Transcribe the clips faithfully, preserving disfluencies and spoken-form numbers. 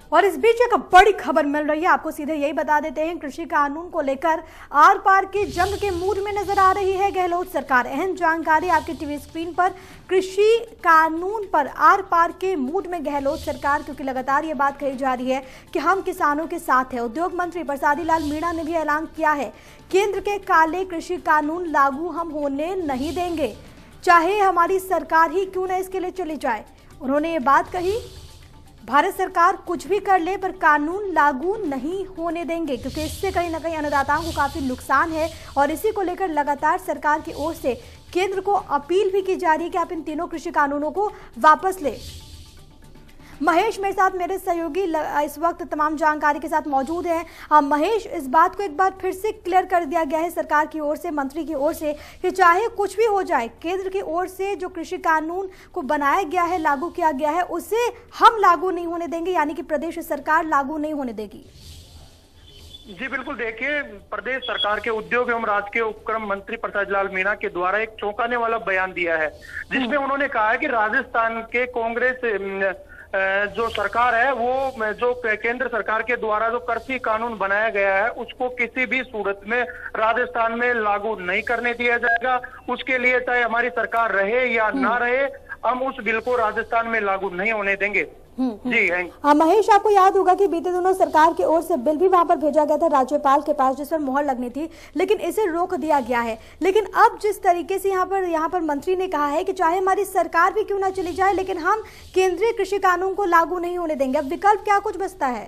और इस बीच एक बड़ी खबर मिल रही है, आपको सीधे यही बता देते हैं। कृषि कानून को लेकर आर पार की जंग के मूड में नजर आ रही है गहलोत सरकार। अहम जानकारी आपकी टीवी स्क्रीन पर। कृषि कानून पर आर पार के मूड में गहलोत सरकार, क्योंकि लगातार ये बात कही जा रही है कि हम किसानों के साथ हैं। उद्योग मंत्री प्रसादी लाल मीणा ने भी ऐलान किया है, केंद्र के काले कृषि कानून लागू हम होने नहीं देंगे, चाहे हमारी सरकार ही क्यों न इसके लिए चली जाए। उन्होंने ये बात कही, भारत सरकार कुछ भी कर ले पर कानून लागू नहीं होने देंगे, क्योंकि इससे कहीं ना कहीं अन्नदाताओं को काफी नुकसान है। और इसी को लेकर लगातार सरकार की ओर से केंद्र को अपील भी की जा रही है कि आप इन तीनों कृषि कानूनों को वापस ले। महेश मेरे साथ, मेरे सहयोगी इस वक्त तमाम जानकारी के साथ मौजूद हैं। हाँ महेश, इस बात को एक बार फिर से क्लियर कर दिया गया है सरकार की ओर से, मंत्री की ओर से, कि चाहे कुछ भी हो जाए, केंद्र की ओर से जो कृषि कानून को बनाया गया है, लागू किया गया है, उसे हम लागू नहीं होने देंगे, यानी कि प्रदेश सरकार लागू नहीं होने देगी। जी बिल्कुल, देखिए, प्रदेश सरकार के उद्योग एवं राजकीय उपक्रम मंत्री प्रसादी लाल मीणा के द्वारा एक चौंकाने वाला बयान दिया है, जिसमें उन्होंने कहा है कि राजस्थान के कांग्रेस जो सरकार है, वो जो केंद्र सरकार के द्वारा जो कृषि कानून बनाया गया है उसको किसी भी सूरत में राजस्थान में लागू नहीं करने दिया जाएगा। उसके लिए चाहे हमारी सरकार रहे या ना रहे, हम उस बिल को राजस्थान में लागू नहीं होने देंगे। जी हाँ महेश, आपको याद होगा कि बीते दिनों सरकार की ओर से बिल भी वहां पर भेजा गया था राज्यपाल के पास, जिस पर मुहर लगनी थी, लेकिन इसे रोक दिया गया है। लेकिन अब जिस तरीके से यहाँ पर यहाँ पर मंत्री ने कहा है कि चाहे हमारी सरकार भी क्यों ना चली जाए, लेकिन हम केंद्रीय कृषि कानून को लागू नहीं होने देंगे, अब विकल्प क्या कुछ बचता है?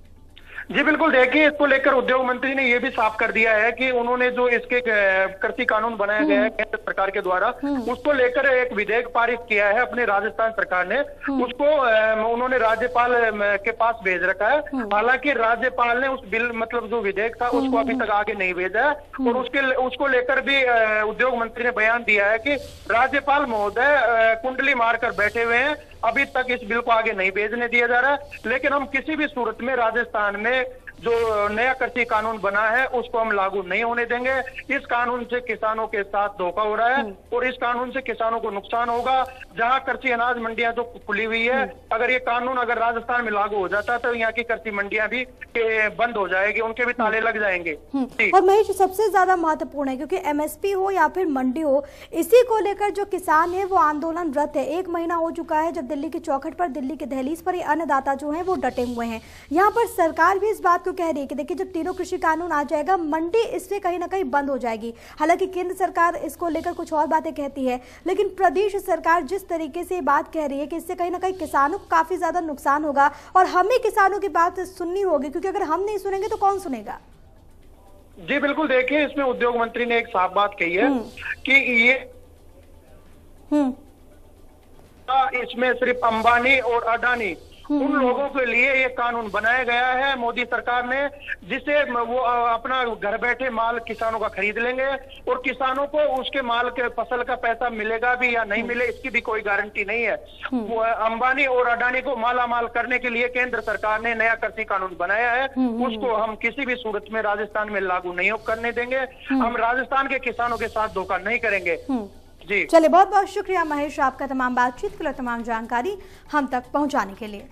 जी बिल्कुल, देखिए, इसको लेकर उद्योग मंत्री ने यह भी साफ कर दिया है कि उन्होंने जो इसके कृषि कानून बनाया गया है केंद्र सरकार के द्वारा, उसको लेकर एक विधेयक पारित किया है अपने राजस्थान सरकार ने। उसको उन्होंने राज्यपाल के पास भेज रखा है। हालांकि राज्यपाल ने उस बिल मतलब जो विधेयक था उसको अभी तक आगे नहीं भेजा है। और उसके उसको लेकर भी उद्योग मंत्री ने बयान दिया है कि राज्यपाल महोदय कुंडली मारकर बैठे हुए हैं, अभी तक इस बिल को आगे नहीं भेजने दिया जा रहा है। लेकिन हम किसी भी सूरत में राजस्थान में जो नया कृषि कानून बना है उसको हम लागू नहीं होने देंगे। इस कानून से किसानों के साथ धोखा हो रहा है और इस कानून से किसानों को नुकसान होगा। जहां कृषि अनाज मंडियां जो खुली हुई है, अगर ये कानून अगर राजस्थान में लागू हो जाता तो यहाँ की कृषि मंडियां भी बंद हो जाएगी, उनके भी ताले लग जाएंगे। और महेश, सबसे ज्यादा महत्वपूर्ण है क्योंकि एमएसपी हो या फिर मंडी हो, इसी को लेकर जो किसान है वो आंदोलनरत है। एक महीना हो चुका है जब दिल्ली की चौखट पर, दिल्ली के दहलीज पर ये अन्नदाता जो है वो डटे हुए हैं। यहाँ पर सरकार भी इस बात को कह रही है कि देखिए, जब तीनों कृषि कानून आ जाएगा, मंडी इससे कहीं ना कहीं बंद हो जाएगी। हालांकि केंद्र सरकार इसको लेकर कुछ और बातें कहती है, लेकिन प्रदेश सरकार जिस तरीके से बात कह रही है कि इससे कहीं ना कहीं किसानों को काफी ज्यादा नुकसान होगा और हमें किसानों की बात सुननी होगी, क्योंकि अगर हम नहीं सुनेंगे तो कौन सुनेगा? जी बिल्कुल, देखिए, इसमें उद्योग मंत्री ने एक साफ बात कही है कि ये इसमें सिर्फ अंबानी और अडानी उन लोगों के लिए ये कानून बनाया गया है मोदी सरकार ने, जिससे वो अपना घर बैठे माल किसानों का खरीद लेंगे और किसानों को उसके माल के फसल का पैसा मिलेगा भी या नहीं मिले इसकी भी कोई गारंटी नहीं है। वो अंबानी और अडानी को माला माल करने के लिए केंद्र सरकार ने नया कृषि कानून बनाया है, उसको हम किसी भी सूरत में राजस्थान में लागू नहीं करने देंगे। हम राजस्थान के किसानों के साथ धोखा नहीं करेंगे। जी चलिए, बहुत बहुत शुक्रिया महेश आपका तमाम बातचीत के लिए, तमाम जानकारी हम तक पहुंचाने के लिए।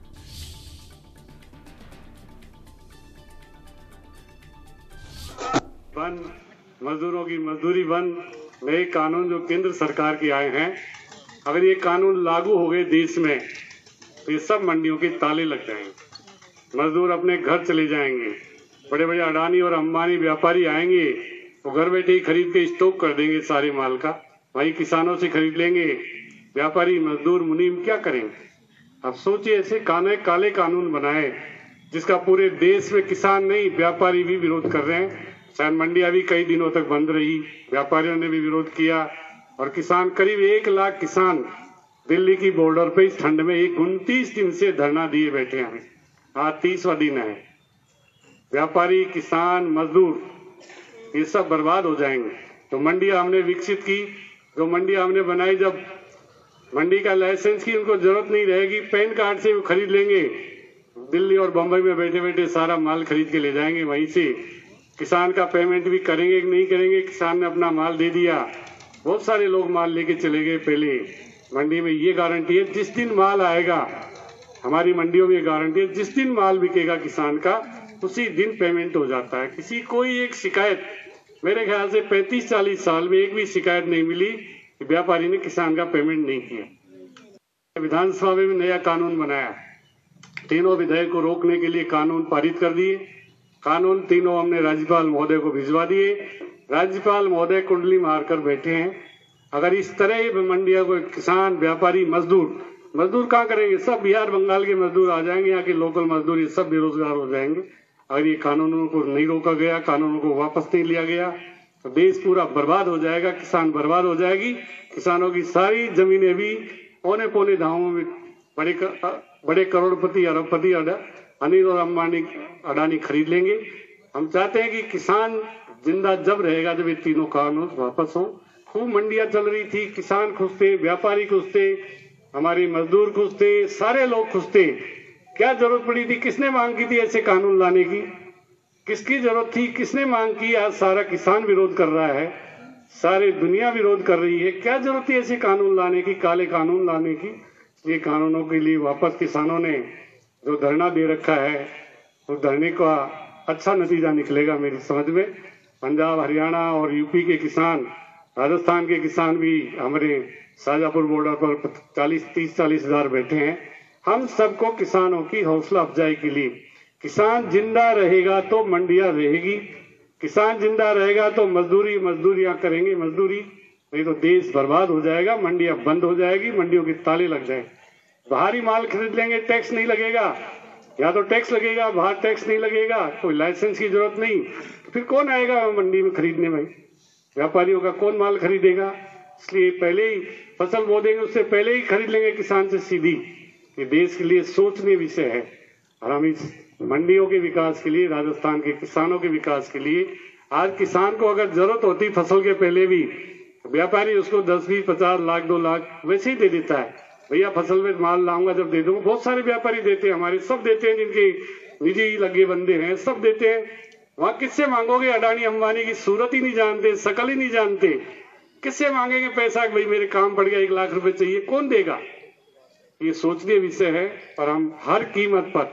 बंद, मजदूरों की मजदूरी बंद, नए कानून जो केंद्र सरकार के आए हैं, अगर ये कानून लागू हो गए देश में तो ये सब मंडियों के ताले लग जाएंगे, मजदूर अपने घर चले जाएंगे, बड़े बड़े अडानी और अंबानी व्यापारी आएंगे, वो घर बैठे ही खरीद के स्टॉक कर देंगे सारे माल का, वही किसानों से खरीद लेंगे। व्यापारी मजदूर मुनीम क्या करेंगे? अब सोचिए, ऐसे काले काले कानून बनाए जिसका पूरे देश में किसान नहीं व्यापारी भी विरोध कर रहे हैं। शायद मंडियां भी कई दिनों तक बंद रही, व्यापारियों ने भी विरोध किया और किसान, करीब एक लाख किसान दिल्ली की बॉर्डर पे इस ठंड में एक उनतीस दिन से धरना दिए बैठे हैं। आज तीसवा दिन है। व्यापारी, किसान, मजदूर ये सब बर्बाद हो जाएंगे। तो मंडियां हमने विकसित की, जो मंडियां हमने बनाई, जब मंडी का लाइसेंस की उनको जरूरत नहीं रहेगी, पैन कार्ड से वो खरीद लेंगे, दिल्ली और बम्बई में बैठे बैठे सारा माल खरीद के ले जाएंगे। वहीं से किसान का पेमेंट भी करेंगे कि नहीं करेंगे, किसान ने अपना माल दे दिया, बहुत सारे लोग माल लेके चले गए। पहले मंडी में ये गारंटी है जिस दिन माल आएगा हमारी मंडियों में गारंटी है, जिस दिन माल बिकेगा किसान का उसी दिन पेमेंट हो जाता है। किसी कोई एक शिकायत, मेरे ख्याल से पैंतीस चालीस साल में एक भी शिकायत नहीं मिली कि व्यापारी ने किसान का पेमेंट नहीं किया। विधानसभा में नया कानून बनाया, तीनों विधेयक को रोकने के लिए कानून पारित कर दिए। कानून तीनों हमने राज्यपाल महोदय को भिजवा दिए। राज्यपाल महोदय कुंडली मारकर बैठे हैं। अगर इस तरह मंडियों को किसान, व्यापारी, मजदूर मजदूर कहाँ करेंगे? सब बिहार बंगाल के मजदूर आ जाएंगे, यहाँ के लोकल मजदूर ये सब बेरोजगार हो जाएंगे। अगर ये कानूनों को नहीं रोका गया, कानूनों को वापस नहीं लिया गया तो देश पूरा बर्बाद हो जाएगा, किसान बर्बाद हो जाएगी। किसानों की सारी जमीनें भी पौने पौने दामों में बड़े बड़े करोड़पति, अरबपति, अनिल और अंबानी, अडानी खरीद लेंगे। हम चाहते हैं कि किसान जिंदा जब रहेगा जब ये तीनों कानून वापस हो। खूब मंडियां चल रही थी, किसान खुश थे, व्यापारी खुश थे, हमारे मजदूर खुश थे, सारे लोग खुश थे। क्या जरूरत पड़ी थी? किसने मांग की थी ऐसे कानून लाने की? किसकी जरूरत थी? किसने मांग की? आज सारा किसान विरोध कर रहा है, सारी दुनिया विरोध कर रही है। क्या जरूरत थी ऐसे कानून लाने की, काले कानून लाने की? ये कानूनों के लिए वापस किसानों ने जो धरना दे रखा है उस धरने का अच्छा नतीजा निकलेगा मेरी समझ में। पंजाब, हरियाणा और यूपी के किसान, राजस्थान के किसान भी हमारे शाजापुर बॉर्डर पर चालीस तीस चालीस हजार बैठे हैं। हम सबको किसानों की हौसला अफजाई के लिए, किसान जिंदा रहेगा तो मंडियां रहेगी, किसान जिंदा रहेगा तो मजदूरी मजदूरियां करेंगे मजदूरी, नहीं तो देश बर्बाद हो जाएगा, मंडियां बंद हो जाएगी, मंडियों के ताले लग जाएंगे। बाहरी माल खरीद लेंगे, टैक्स नहीं लगेगा, या तो टैक्स लगेगा, बाहर टैक्स नहीं लगेगा, कोई लाइसेंस की जरूरत नहीं, फिर कौन आएगा मंडी में खरीदने में? व्यापारियों का कौन माल खरीदेगा? इसलिए पहले ही फसल बो देंगे, उससे पहले ही खरीद लेंगे किसान से सीधी। ये देश के लिए सोचनीय विषय है और हम इस मंडियों के विकास के लिए, राजस्थान के किसानों के विकास के लिए, आज किसान को अगर जरूरत होती फसल के पहले भी, व्यापारी उसको दस बीस पचास लाख दो लाख वैसे ही दे देता है। भैया फसल में माल लाऊंगा जब दे दूंगा। बहुत सारे व्यापारी देते हैं, हमारे सब देते हैं, जिनके निजी लगे बंदे हैं सब देते हैं। वहां किससे मांगोगे? अडानी अंबानी की सूरत ही नहीं जानते, शकल ही नहीं जानते, किससे मांगेंगे पैसा? भाई मेरे काम पड़ गया, एक लाख रुपए चाहिए, कौन देगा? ये सोचनीय विषय है और हम हर कीमत पर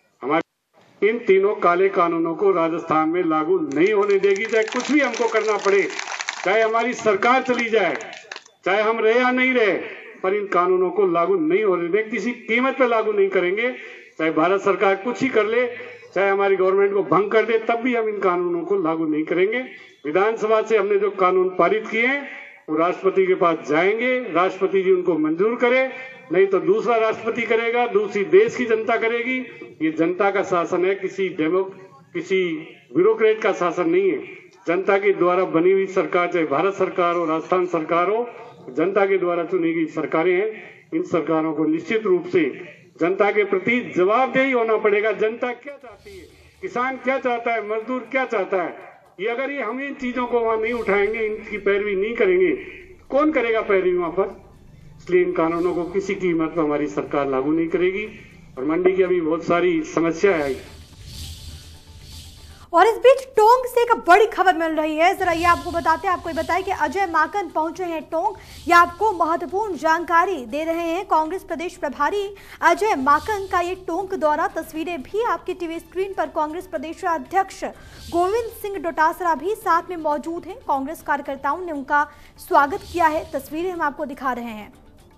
हमारे इन तीनों काले कानूनों को राजस्थान में लागू नहीं होने देगी, चाहे कुछ भी हमको करना पड़े, चाहे हमारी सरकार चली जाए, चाहे हम रहे या नहीं रहे, पर इन कानूनों को लागू नहीं होने देंगे, किसी कीमत पे लागू नहीं करेंगे। चाहे भारत सरकार कुछ ही कर ले, चाहे हमारी गवर्नमेंट को भंग कर दे, तब भी हम इन कानूनों को लागू नहीं करेंगे। विधानसभा से हमने जो कानून पारित किए हैं वो राष्ट्रपति के पास जाएंगे, राष्ट्रपति जी उनको मंजूर करे, नहीं तो दूसरा राष्ट्रपति करेगा, दूसरी देश की जनता करेगी। ये जनता का शासन है, किसी डेमो किसी ब्यूरोक्रेट का शासन नहीं है। जनता के द्वारा बनी हुई सरकार, चाहे भारत सरकार हो, राजस्थान सरकार हो, जनता के द्वारा चुनी गई सरकारें हैं। इन सरकारों को निश्चित रूप से जनता के प्रति जवाबदेही होना पड़ेगा। जनता क्या चाहती है, किसान क्या चाहता है, मजदूर क्या चाहता है, ये अगर ये हम इन चीजों को वहां नहीं उठाएंगे, इनकी पैरवी नहीं करेंगे, कौन करेगा पैरवी वहां पर? इसलिए इन कानूनों को किसी कीमत पर हमारी सरकार लागू नहीं करेगी। और मंडी की अभी बहुत सारी समस्या है। और इस बीच टोंक से एक बड़ी खबर मिल रही है, जरा ये आपको बताते हैं, आपको ये बताएं कि अजय माकन पहुंचे हैं टोंक। ये आपको महत्वपूर्ण जानकारी दे रहे हैं कांग्रेस प्रदेश प्रभारी अजय माकन का ये टोंक दौरा। तस्वीरें भी आपकी टीवी स्क्रीन पर, कांग्रेस प्रदेश अध्यक्ष गोविंद सिंह डोटासरा भी साथ में मौजूद हैं। कांग्रेस कार्यकर्ताओं ने उनका स्वागत किया है, तस्वीरें हम आपको दिखा रहे हैं।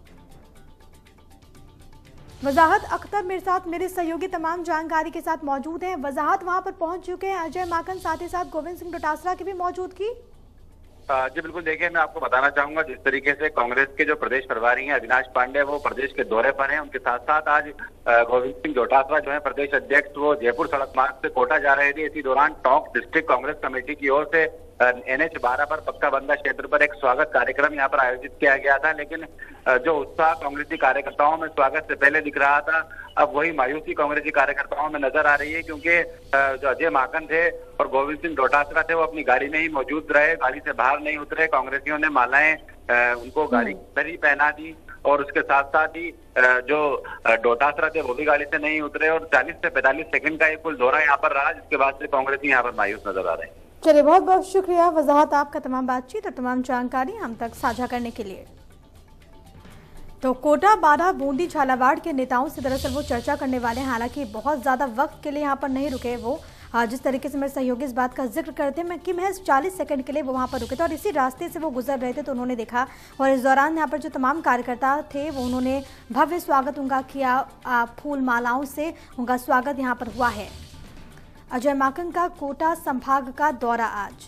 वजाहत अख्तर मेरे साथ, मेरे सहयोगी तमाम जानकारी के साथ मौजूद हैं। वजाहत वहां पर पहुंच चुके हैं अजय माकन, साथ ही साथ गोविंद सिंह डोटासरा की भी मौजूदगी। जी बिल्कुल, देखिए मैं आपको बताना चाहूंगा, जिस तरीके से कांग्रेस के जो प्रदेश प्रभारी हैं अविनाश पांडे, वो प्रदेश के दौरे पर हैं। उनके साथ साथ आज गोविंद सिंह डोटासरा जो है प्रदेश अध्यक्ष, वो जयपुर सड़क मार्ग से कोटा जा रहे थे। इसी दौरान टोंक डिस्ट्रिक्ट कांग्रेस कमेटी की ओर से एन एच बारह पर पक्का बंदा क्षेत्र पर एक स्वागत कार्यक्रम यहाँ पर आयोजित किया गया था, लेकिन जो उत्साह कांग्रेसी कार्यकर्ताओं में स्वागत से पहले दिख रहा था, अब वही मायूसी कांग्रेसी कार्यकर्ताओं में नजर आ रही है। क्योंकि जो अजय माकन थे और गोविंद सिंह डोटासरा थे, वो अपनी गाड़ी में ही मौजूद रहे, गाड़ी से बाहर नहीं उतरे। कांग्रेसियों ने मालाएं उनको गाड़ी पर ही पहना दी और उसके साथ साथ ही जो डोटासरा थे वो भी गाड़ी से नहीं उतरे और चालीस से पैंतालीस सेकंड का ये कुल दौरा यहाँ पर रहा, जिसके बाद से कांग्रेसी यहाँ पर मायूस नजर आ रहे हैं। चलिए, बहुत बहुत शुक्रिया वजाहत आपका, तमाम बातचीत और तमाम जानकारी हम तक साझा करने के लिए। तो कोटा, बारा, बूंदी, झालावाड़ के नेताओं से दरअसल वो चर्चा करने वाले हैं। हालांकि बहुत ज्यादा वक्त के लिए यहाँ पर नहीं रुके वो। जिस तरीके से मेरे सहयोगी इस बात का जिक्र करते हैं, मैं कि महज चालीस सेकंड के लिए वो वहाँ पर रुके थे और इसी रास्ते से वो गुजर रहे थे तो उन्होंने देखा। और इस दौरान यहाँ पर जो तमाम कार्यकर्ता थे वो उन्होंने भव्य स्वागत उनका किया, फूल मालाओं से उनका स्वागत यहाँ पर हुआ है। अजय माकन का कोटा संभाग का दौरा आज।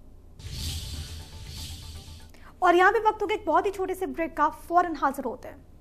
और यहाँ पे वक्त हो गया एक बहुत ही छोटे से ब्रेक का, फौरन हाजिर होते हैं।